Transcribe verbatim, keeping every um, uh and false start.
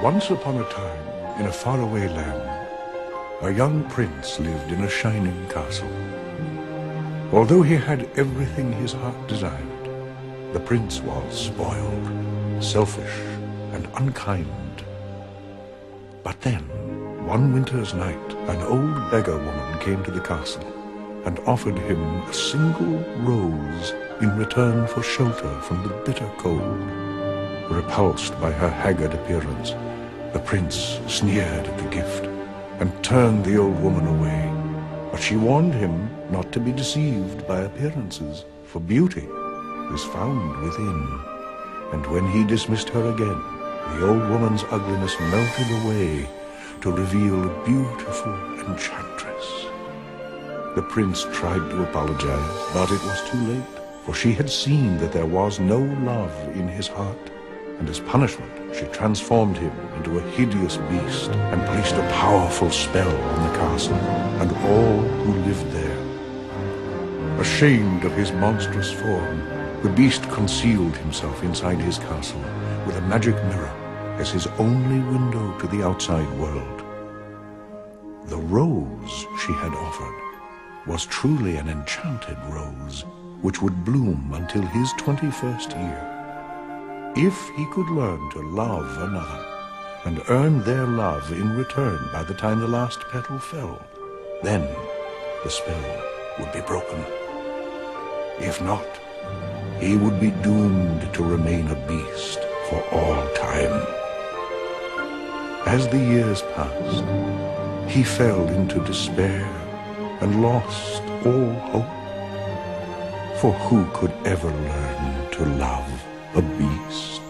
Once upon a time, in a faraway land, a young prince lived in a shining castle. Although he had everything his heart desired, the prince was spoiled, selfish, and unkind. But then, one winter's night, an old beggar woman came to the castle and offered him a single rose in return for shelter from the bitter cold. Repulsed by her haggard appearance, the prince sneered at the gift and turned the old woman away. But she warned him not to be deceived by appearances, for beauty is found within. And when he dismissed her again, the old woman's ugliness melted away to reveal a beautiful enchantress. The prince tried to apologize, but it was too late, for she had seen that there was no love in his heart, and as punishment she transformed him into a hideous beast and placed a powerful spell on the castle and all who lived there. Ashamed of his monstrous form, the beast concealed himself inside his castle with a magic mirror as his only window to the outside world. The rose she had offered was truly an enchanted rose, which would bloom until his twenty-first year. If he could learn to love another and earn their love in return by the time the last petal fell, then the spell would be broken. If not, he would be doomed to remain a beast for all time. As the years passed, he fell into despair and lost all hope. For who could ever learn to love a beast?